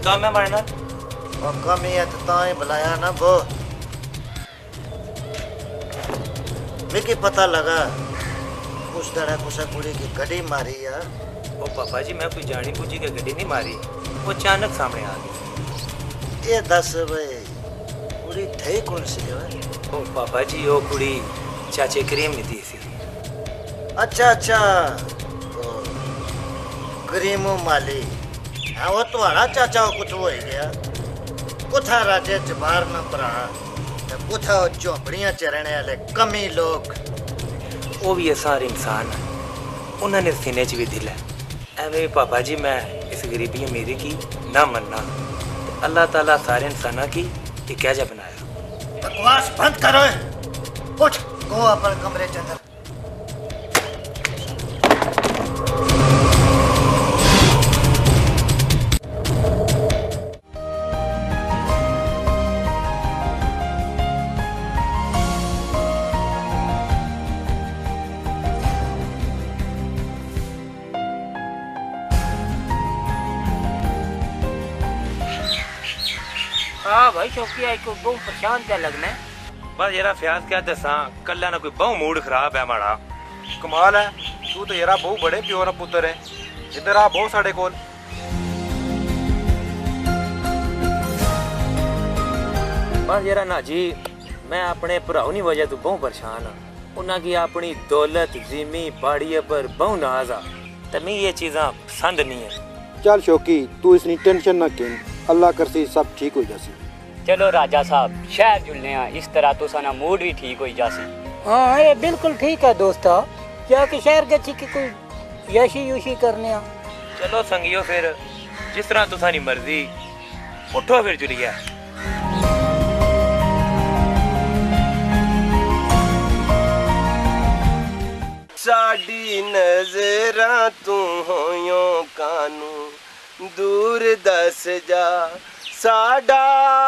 काम है हमारे नाल? और कम ही है तो ताई बुलाया ना वो। मिकी पता लगा कुछ दड़ा कुछ कुड़ी की गड्डी मारी यार। ओ पापा जी मैं कोई जानी पूछी के गड्डी नहीं मारी, वो अचानक सामने आ गई। ये दस भाई कुड़ी थे कौन सी है? ओ पापा जी वो कुड़ी चाचे करीम ने दी सी। अच्छा अच्छा तो करीमो माली हाँ वो तुम्हारा चाचा कुछ हो ही गया। कुथा राजे जबार न परा कुथा झोपड़ियां चरने वाले कमी लोग। वो भी सारे इंसान है, उन्होंने सीने च भी दिल है। एवं पापा जी मैं इस गरीबी मेरी की ना मनना, अल्लाह ताला सारे इंसाना की एक कैजा बनाया। बकवास बंद करो, उठ गो अपन कमरे के अंदर। हाँ भाई शौकी है को बहुत परेशान क्या लगना है। बस यारा फ्याज क्या दसा कल्ला ना कोई बहु मूड खराब है हमारा। कमाल है तू तो यारा बहु बड़े प्यो ना पुत्र है। इधर आ बहु साढ़े कोल। बस यारा ना जी मैं अपने भराओ की वजह तो बहुत परेशान हाँ। उन्हें की अपनी दौलत जिमी बाड़ी पर बहु नाज आ, तो मैं ये चीज़ा पसंद नहीं है। चल शौकी तू इतनी टेंशन ना किन, अल्लाह करसी सब ठीक हो जासी। चलो राजा साहब शहर जुलने इस तरह तो साना मूड भी ठीक हो जासी। हाँ ये बिल्कुल ठीक है दोस्तों, क्या कि शहर के की कोई यशी युशी करने आ। चलो संगियो फिर जिस तरह तुसानी मर्जी, उठो फिर जुलिया। साडी नजरा तू होयो कानू दूर दस जा साडा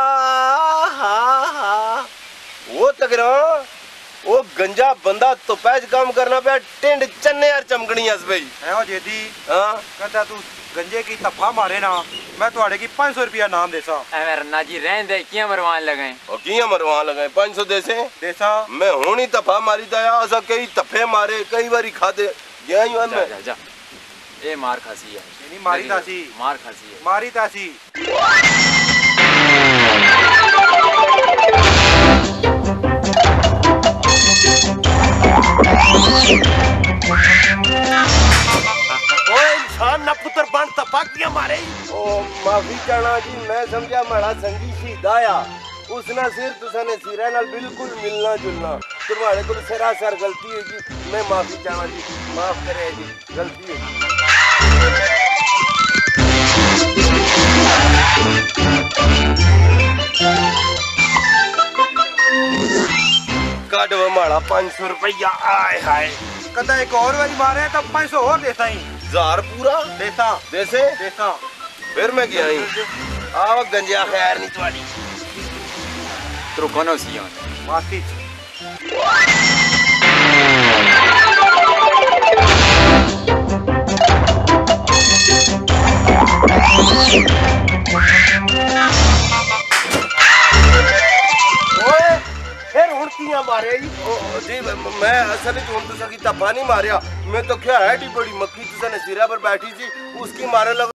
वो तकरा वो गंजा बंदा तो पैज काम करना पे टिंड चन्ने यार चमकनी हस भाई है ओ जेदी हां कहता तू गंजे की तफा मारे ना मैं तुम्हारे की 500 रुपया नाम देसा। ए रन्ना जी रहन दे किया मरवान लगाए और किया मरवान लगाए 500 देसा मैं हुणी तफा मारी दया असा कई तफे मारे कई बारी खादे गया ही मैं जा जा ए मार खासी है नहीं मारी तासी मार खासी है मारी तासी। इंसान ना पुत्र बन तपा किया मारे। ओ माफी चाहना जी मैं समझा माड़ा संगी सीधाया उसना सिर तुसने सिरा नाल बिल्कुल मिलना जुलना तुम्हारे को सरासर गलती है जी। मैं माफी चाहना जी, माफ करे जी, गलती है। काट वो माड़ा 500 रुपया आए हाय। कहता एक और वाली मारे तब 500 और देता ही। 1000 पूरा देता देसे देता फिर मैं गया ही आव गंजिया खैर नहीं तुम्हारी तो कोनो सिया माफी। फिर हुण किया मारे जी मैं असल में हुण तुसा की तफा नहीं मारिया मैं तो क्या है डी बड़ी मक्खी तुसा ने सिरा पर बैठी सी उसकी मारे लगा।